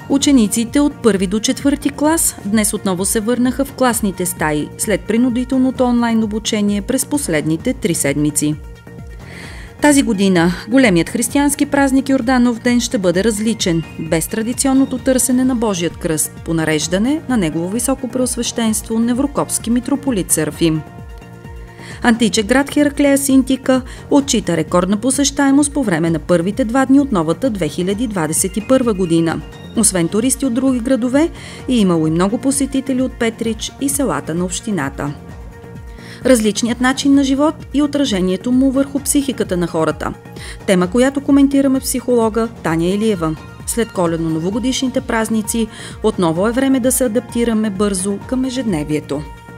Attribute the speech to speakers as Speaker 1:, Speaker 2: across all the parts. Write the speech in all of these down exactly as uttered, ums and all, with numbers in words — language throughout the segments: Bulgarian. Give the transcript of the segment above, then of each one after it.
Speaker 1: Учениците от първи до четвърти клас днес отново се върнаха в класните стаи след принудителното онлайн обучение през последните три седмици. Тази година големият християнски празник Йорданов ден ще бъде различен, без традиционното търсене на Божият кръст, по нареждане на Негово високо преосвещенство Неврокопски митрополит Серафим. Античен град Хераклея Синтика отчита рекордна посещаемост по време на първите два дни от новата две хиляди двадесет и първа година. Освен туристи от други градове, е имало и много посетители от Петрич и селата на общината. Различният начин на живот и отражението му върху психиката на хората. Тема, която коментираме психолога Таня Илиева. След коледно-новогодишните празници отново е време да се адаптираме бързо към ежедневието.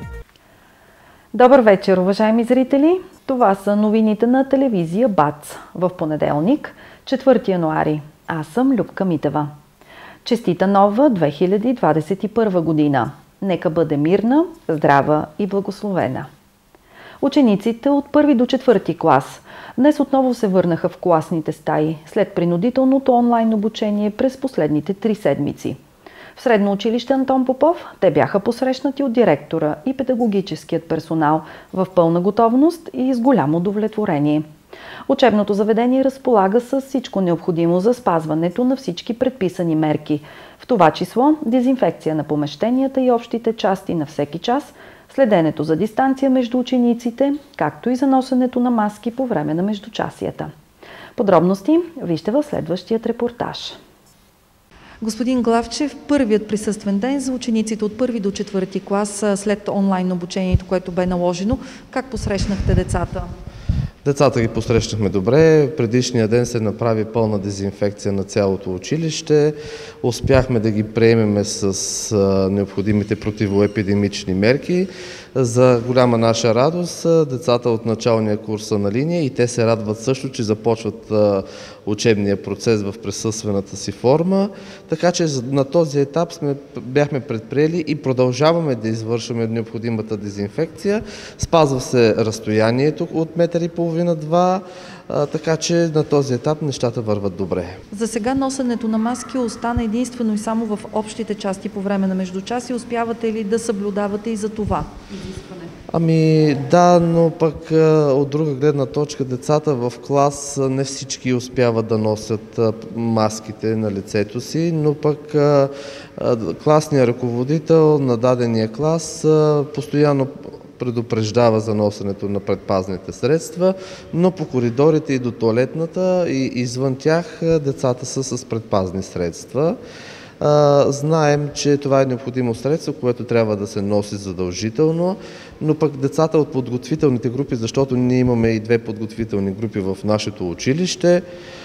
Speaker 2: Добър вечер, уважаеми зрители! Това са новините на телевизия БАЦ в понеделник, четвърти януари. Аз съм Любка Митева. Честита нова две хиляди двадесет и първа година! Нека бъде мирна, здрава и благословена! Учениците от първи до четвърти клас днес отново се върнаха в класните стаи след принудителното онлайн обучение през последните три седмици. В средно училище Антон Попов те бяха посрещнати от директора и педагогическият персонал в пълна готовност и с голямо удовлетворение. Учебното заведение разполага с всичко необходимо за спазването на всички предписани мерки, в това число дезинфекция на помещенията и общите части на всеки час, следенето за дистанция между учениците, както и за носенето на маски по време на междучасията. Подробности вижте в следващият репортаж.
Speaker 3: Господин Главчев, първият присъствен ден за учениците от първи до четвърти клас след онлайн обучението, което бе наложено. Как посрещнахте децата?
Speaker 4: Децата ги посрещнахме добре. Предишния ден се направи пълна дезинфекция на цялото училище. Успяхме да ги приемеме с а, необходимите противоепидемични мерки. За голяма наша радост, децата от началния курс са на линия и те се радват също, че започват а, учебния процес в присъствената си форма. Така че на този етап сме, бяхме предприели и продължаваме да извършваме необходимата дезинфекция. Спазва се разстоянието от метър и половина-два, така че на този етап нещата върват добре.
Speaker 3: За сега носенето на маски остана единствено и само в общите части по време на междучаси. Успявате ли да съблюдавате и за това изискване?
Speaker 4: Ами да, но пък от друга гледна точка децата в клас не всички успяват да носят маските на лицето си, но пък класният ръководител на дадения клас постоянно предупреждава за носенето на предпазните средства, но по коридорите и до тоалетната и извън тях децата са с предпазни средства. Знаем, че това е необходимо средство, което трябва да се носи задължително, но пък децата от подготвителните групи, защото ние имаме и две подготвителни групи в нашето училище,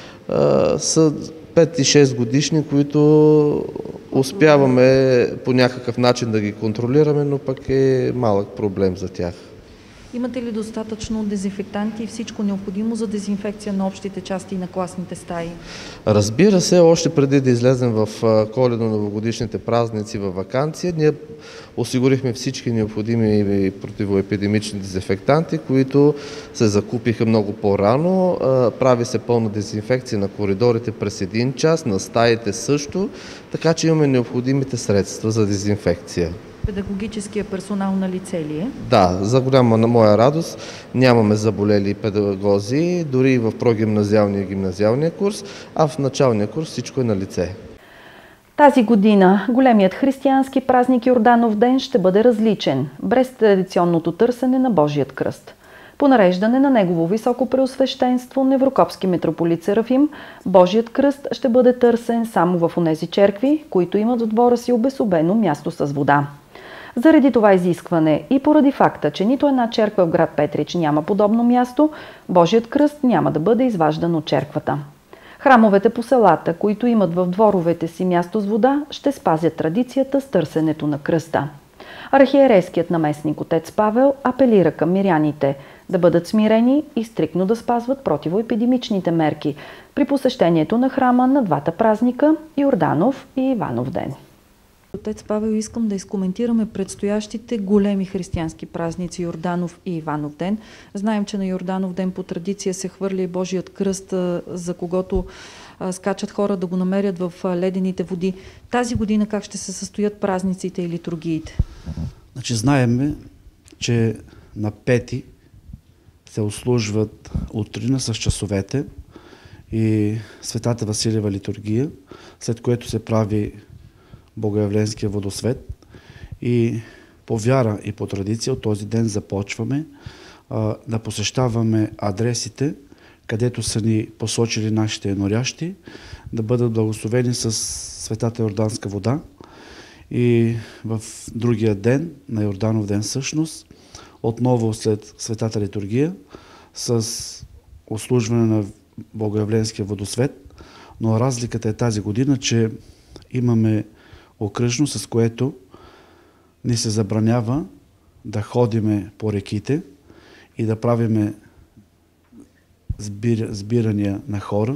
Speaker 4: са пет и шест годишни, които успяваме по някакъв начин да ги контролираме, но пък е малък проблем за тях.
Speaker 3: Имате ли достатъчно дезинфектанти и всичко необходимо за дезинфекция на общите части и на класните стаи?
Speaker 4: Разбира се, още преди да излезем в коледно-новогодишните празници във ваканция, ние осигурихме всички необходими противоепидемични дезинфектанти, които се закупиха много по-рано. Прави се пълна дезинфекция на коридорите през един час, на стаите също, така че имаме необходимите средства за дезинфекция.
Speaker 3: Педагогическия персонал на лице ли е?
Speaker 4: Да, за голяма на моя радост нямаме заболели педагози, дори и в прогимназиалния и гимназиалния курс, а в началния курс всичко е на лице.
Speaker 2: Тази година големият християнски празник Йорданов ден ще бъде различен, без традиционното търсене на Божият кръст. По нареждане на Негово високо преосвещенство Неврокопски митрополит Серафим, Божият кръст ще бъде търсен само в онези черкви, които имат в двора си обесобено място с вода. Заради това изискване и поради факта, че нито една черква в град Петрич няма подобно място, Божият кръст няма да бъде изваждан от черквата. Храмовете по селата, които имат в дворовете си място с вода, ще спазят традицията с търсенето на кръста. Архиерейският наместник отец Павел апелира към миряните да бъдат смирени и стриктно да спазват противоепидемичните мерки при посещението на храма на двата празника – Йорданов и Иванов ден.
Speaker 3: Отец Павел, искам да изкоментираме предстоящите големи християнски празници Йорданов и Иванов ден. Знаем, че на Йорданов ден по традиция се хвърля и Божият кръст, за когото скачат хора да го намерят в ледените води. Тази година как ще се състоят празниците и литургиите?
Speaker 5: Значи знаем, че на пети се услужват утрина с часовете и Светата Василева литургия, след което се прави Богоявленския водосвет и по вяра и по традиция от този ден започваме а, да посещаваме адресите, където са ни посочили нашите енорящи, да бъдат благословени с Светата Йорданска вода. И в другия ден, на Йорданов ден всъщност, отново след Светата литургия, с услужване на Богоявленския водосвет, но разликата е тази година, че имаме окръжно, с което ни се забранява да ходиме по реките и да правиме сбир, сбирания на хора.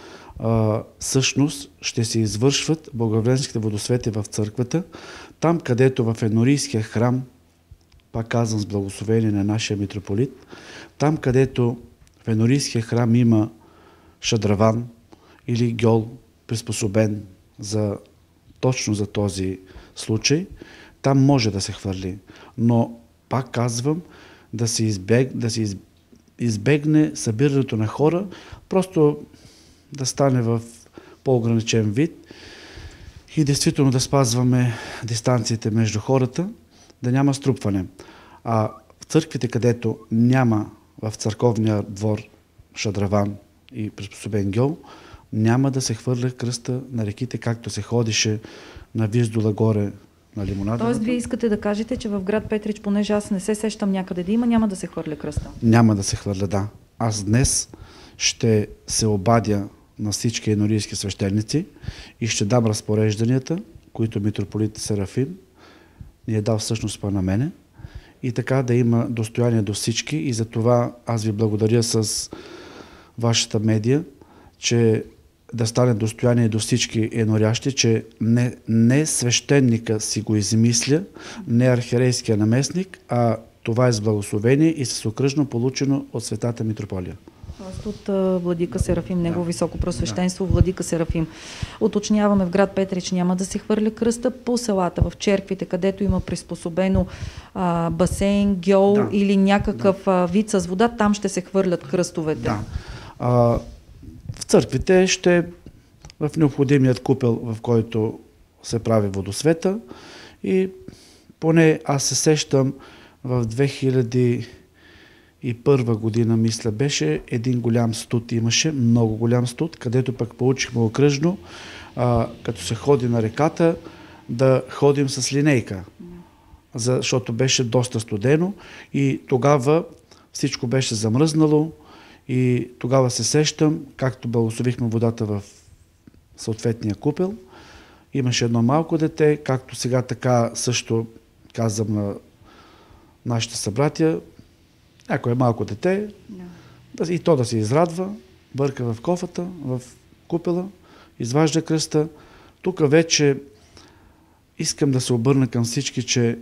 Speaker 5: А, всъщност ще се извършват богоявленските водосвети в църквата, там където в Енорийския храм, пак казвам с благословение на нашия митрополит, там където в Енорийския храм има шадраван или гьол, приспособен за, точно за този случай, там може да се хвърли. Но, пак казвам, да се, избег, да се избегне събирането на хора, просто да стане в по-ограничен вид и действително да спазваме дистанциите между хората, да няма струпване. А в църквите, където няма в църковния двор шадраван и приспособен гьол, няма да се хвърля кръста на реките, както се ходише на Виздула горе на лимонада.
Speaker 3: Тоест, вие искате да кажете, че в град Петрич, понеже аз не се сещам някъде да има, няма да се хвърля кръста?
Speaker 5: Няма да се хвърля, да. Аз днес ще се обадя на всички енорийски свещеници и ще дам разпорежданията, които митрополит Серафим ни е дал всъщност па на мене, и така да има достояние до всички. И за това аз ви благодаря с вашата медия, че да стане достояние до всички енорящи, че не, не свещеника си го измисля, не архиерейския наместник, а това е с благословение и с окръжно получено от Светата Митрополия.
Speaker 3: Тоест от владика Серафим, негово да. Високо просвещенство, владика Серафим. Уточняваме, в град Петрич няма да се хвърля кръста, по селата, в черквите, където има приспособено а, басейн, гьол да. Или някакъв да. а, вид с вода, там ще се хвърлят кръстовете.
Speaker 5: Да. А, в църквите ще в необходимият купел, в който се прави водосвета, и поне аз се сещам в две хиляди и първа година, мисля, беше един голям студ, имаше много голям студ, където пък получихме окръжно, а, като се ходи на реката, да ходим с линейка, защото беше доста студено и тогава всичко беше замръзнало и тогава се сещам, както благословихме водата в съответния купел, имаше едно малко дете, както сега така също казвам на нашите събратия, ако е малко дете, да. И то да се израдва, бърка в кофата, в купела, изважда кръста. Тук вече искам да се обърна към всички, че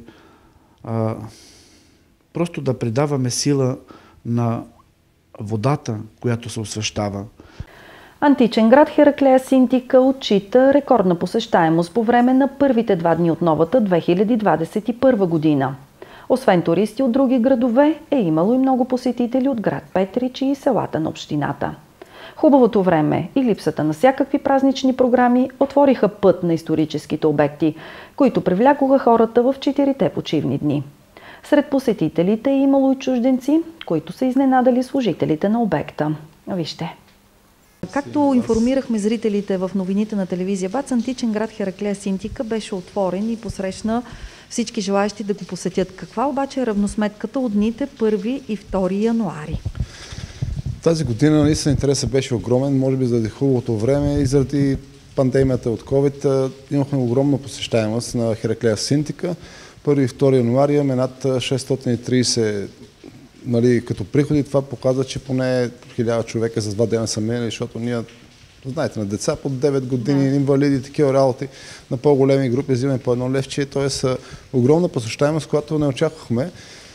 Speaker 5: а, просто да придаваме сила на водата, която се освещава.
Speaker 2: Античен град Хераклея Синтика отчита рекордна посещаемост по време на първите два дни от новата две хиляди двадесет и първа година. Освен туристи от други градове, е имало и много посетители от град Петрич и селата на общината. Хубавото време и липсата на всякакви празнични програми отвориха път на историческите обекти, които привлякоха хората в четирите почивни дни. Сред посетителите е имало и чужденци, които са изненадали служителите на обекта. Вижте.
Speaker 3: Както информирахме зрителите в новините на телевизия БАЦ, античен град Хераклея Синтика беше отворен и посрещна всички желаящи да го посетят. Каква обаче е равносметката от дните първи и втори януари?
Speaker 6: Тази година наистина интересът беше огромен, може би заради хубавото време и заради пандемията от COVID. Имахме огромна посещаемост на Хераклея Синтика. първи и втори януари имаме над шестстотин и тридесет, нали, като приходи. Това показва, че поне хиляда човека за два дена са минали, защото ние знаете, на деца под девет години, да. Инвалиди, такива работи, на по-големи групи взимаме по едно левче, т.е. огромна посещаемост, която не очаквахме.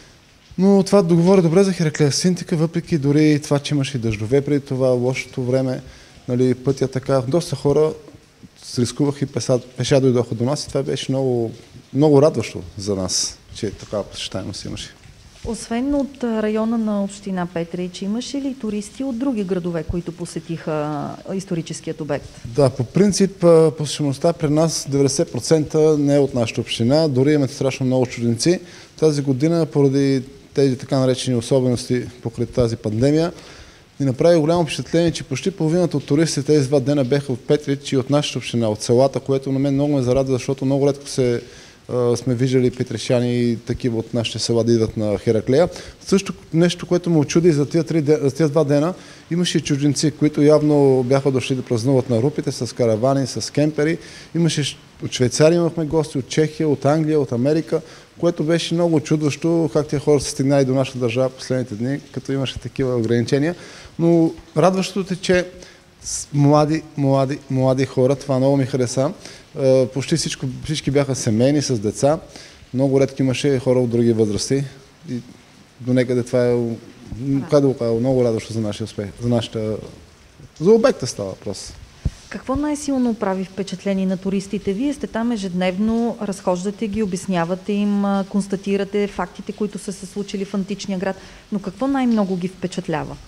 Speaker 6: Но това договори добре за Хераклея Синтика, въпреки дори това, че имаше и дъждове преди това, лошото време, нали, пътя така. Доста хора се рискуваха и пеша, пеша дойдоха до нас и това беше много, много радващо за нас, че такава посещаемост имаше.
Speaker 3: Освен от района на община Петрич, имаше ли туристи от други градове, които посетиха историческият обект?
Speaker 6: Да, по принцип посещаемостта при нас деветдесет процента не е от нашата община, дори имаме страшно много чужденци. Тази година, поради тези така наречени особености покрай тази пандемия, ни направи голямо впечатление, че почти половината от туристите тези два дена беха от Петрич и от нашата община, от селата, което на мен много ме зарадва, защото много редко се сме виждали петричани и такива от нашите села да идват на Хераклея. Също нещо, което ме очуди за тия, три, за тия два дена, имаше и чужденци, които явно бяха дошли да празнуват на Рупите с каравани, с кемпери. Имаше от Швейцария имахме гости, от Чехия, от Англия, от Америка, което беше много чудващо как тия хора са стигнали до нашата държава последните дни, като имаше такива ограничения. Но радващото е, че млади, млади, млади хора, това много ми хареса. Почти всичко, всички бяха семейни с деца. Много редко имаше хора от други възрасти. И до некъде това е, как да го кажа, много радващо за нашия успех, за нашата, за обекта става въпрос.
Speaker 3: Какво най-силно прави впечатление на туристите? Вие сте там ежедневно, разхождате ги, обяснявате им, констатирате фактите, които са се случили в античния град, но какво най-много ги впечатлява?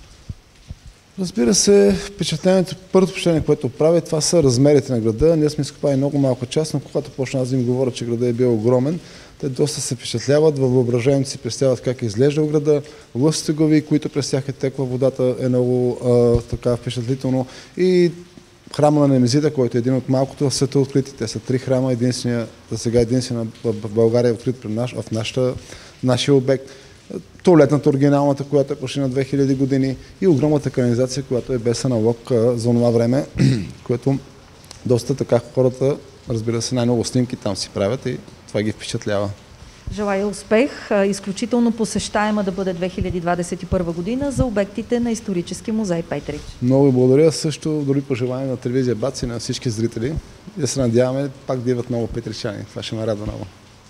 Speaker 6: Разбира се, впечатлението, първото впечатление, което прави, това са размерите на града. Ние сме изкопали много малка част, но когато почна аз да им говоря, че града е бил огромен, те доста се впечатляват, във въображението си представят как е изглеждал града, лъстите глави, които през тях е текла водата, е много а, така впечатлително. И храма на Немезида, който е един от малкото в света открити. Те са три храма, единствения, за сега единствена в България е открит при наш, в нашата, нашия обект. Туалетната оригиналната, която е почти на две хиляди години и огромната канализация, която е без аналог за това време, което доста така хората, разбира се, най-много снимки там си правят и това ги впечатлява.
Speaker 3: Желая успех, изключително посещаема да бъде две хиляди двадесет и първа година за обектите на Исторически музей Петрич.
Speaker 6: Много благодаря, също дори пожелание на телевизия БАЦ и на всички зрители. И се надяваме пак да идват много петричани. Това ще ме радва много.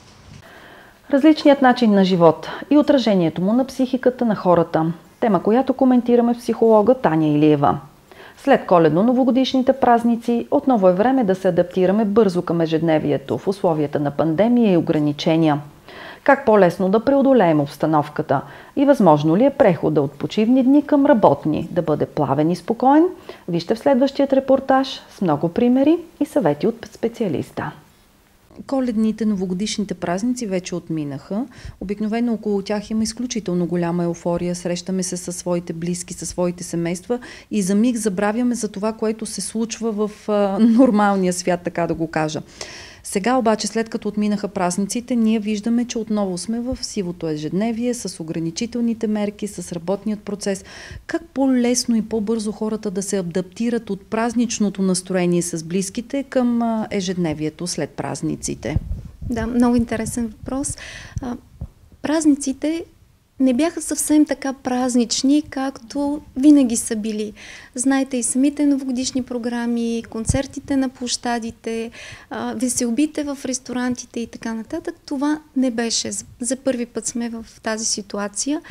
Speaker 2: Различният начин на живот и отражението му на психиката на хората. Тема, която коментираме с психолога Таня Илиева. След коледно-новогодишните празници, отново е време да се адаптираме бързо към ежедневието в условията на пандемия и ограничения. Как по-лесно да преодолеем обстановката и възможно ли е прехода от почивни дни към работни да бъде плавен и спокоен? Вижте в следващият репортаж с много примери и съвети от специалиста.
Speaker 3: Коледните, новогодишните празници вече отминаха. Обикновено около тях има изключително голяма еуфория. Срещаме се със своите близки, със своите семейства и за миг забравяме за това, което се случва в а, нормалния свят, така да го кажа. Сега обаче, след като отминаха празниците, ние виждаме, че отново сме в сивото ежедневие, с ограничителните мерки, с работният процес. Как по-лесно и по-бързо хората да се адаптират от празничното настроение с близките към ежедневието след празниците?
Speaker 7: Да, много интересен въпрос. А, празниците не бяха съвсем така празнични, както винаги са били. Знаете и самите новогодишни програми, концертите на площадите, веселбите в ресторантите и така нататък. Това не беше. За първи път сме в тази ситуация.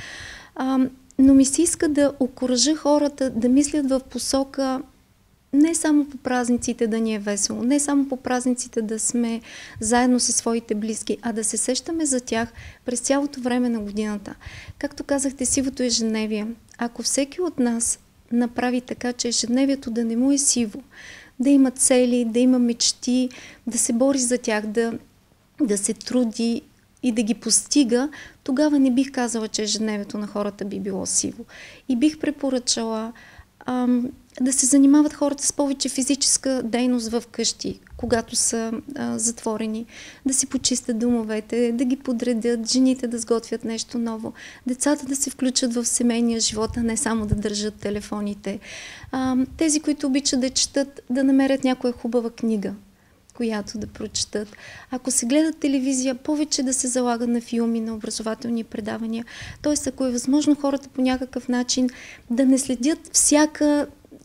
Speaker 7: Но ми се иска да окуража хората да мислят в посока не само по празниците да ни е весело, не само по празниците да сме заедно със своите близки, а да се сещаме за тях през цялото време на годината. Както казахте, сивото ежедневие. Ако всеки от нас направи така, че ежедневието да не му е сиво, да има цели, да има мечти, да се бори за тях, да, да се труди и да ги постига, тогава не бих казала, че ежедневието на хората би било сиво. И бих препоръчала ам, да се занимават хората с повече физическа дейност в къщи, когато са а, затворени, да си почистят домовете, да ги подредят, жените да сготвят нещо ново, децата да се включат в семейния живот, а не само да държат телефоните. А, тези, които обичат да четат, да намерят някоя хубава книга, която да прочетат. Ако се гледат телевизия, повече да се залага на филми, на образователни предавания. Тоест, ако е възможно хората по някакъв начин да не следят всяка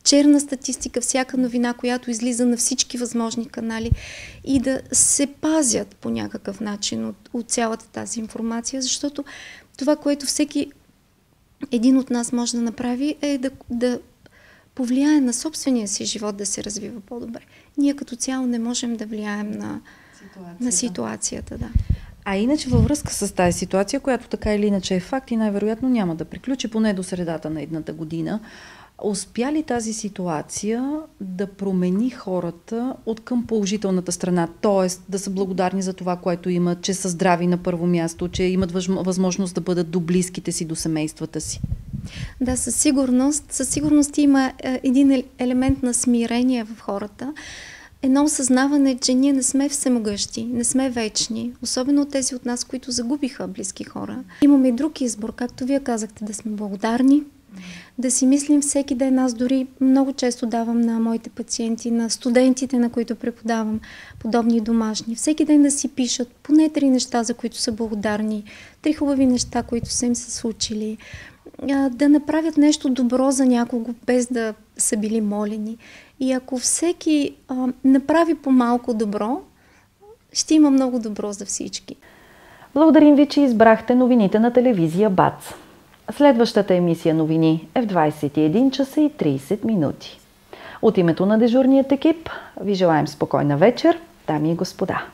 Speaker 7: черна статистика, всяка новина, която излиза на всички възможни канали и да се пазят по някакъв начин от, от цялата тази информация, защото това, което всеки един от нас може да направи, е да, да повлияе на собствения си живот да се развива по-добре. Ние като цяло не можем да влияем на ситуацията. На ситуацията да.
Speaker 3: А иначе във връзка с тази ситуация, която така или иначе е факт и най-вероятно няма да приключи поне до средата на едната година, успя ли тази ситуация да промени хората от към положителната страна? Т.е. да са благодарни за това, което имат, че са здрави на първо място, че имат възможност да бъдат до близките си, до семействата си?
Speaker 7: Да, със сигурност. Със сигурност има един елемент на смирение в хората. Едно осъзнаване, че ние не сме всемогъщи, не сме вечни, особено тези от нас, които загубиха близки хора. Имаме и друг избор, както вие казахте, да сме благодарни, да си мислим всеки ден. Аз дори много често давам на моите пациенти, на студентите, на които преподавам подобни домашни, всеки ден да си пишат поне три неща, за които са благодарни, три хубави неща, които са им се случили, да направят нещо добро за някого, без да са били молени. И ако всеки а, направи по-малко добро, ще има много добро за всички.
Speaker 2: Благодарим ви, че избрахте новините на телевизия БАЦ. Следващата емисия новини е в двадесет и един часа и тридесет минути. От името на дежурният екип ви желаем спокойна вечер, дами и господа.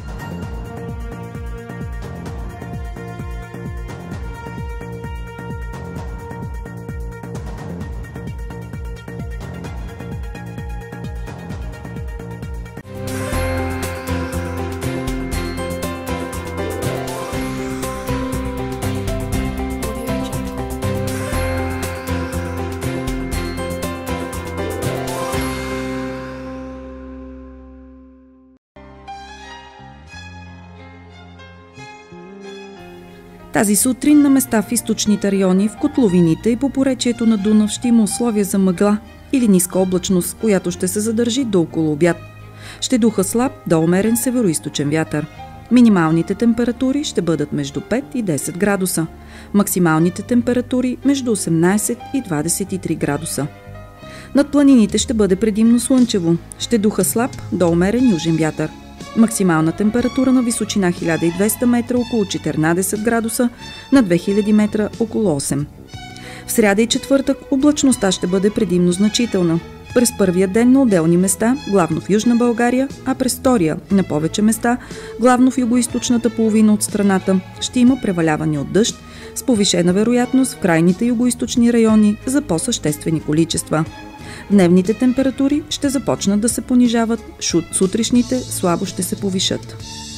Speaker 1: Тази сутрин на места в източните райони, в котловините и по поречието на Дунав ще има условия за мъгла или ниска облачност, която ще се задържи до около обяд. Ще духа слаб до умерен североизточен вятър. Минималните температури ще бъдат между пет и десет градуса. Максималните температури между осемнадесет и двадесет и три градуса. Над планините ще бъде предимно слънчево. Ще духа слаб до умерен южен вятър. Максимална температура на височина хиляда и двеста метра около четиринадесет градуса, на две хиляди метра около осем. В сряда и четвъртък облачността ще бъде предимно значителна. През първия ден на отделни места, главно в Южна България, а през втория на повече места, главно в югоизточната половина от страната, ще има преваляване от дъжд с повишена вероятност в крайните югоизточни райони за по-съществени количества. Дневните температури ще започнат да се понижават, сутрешните слабо ще се повишат.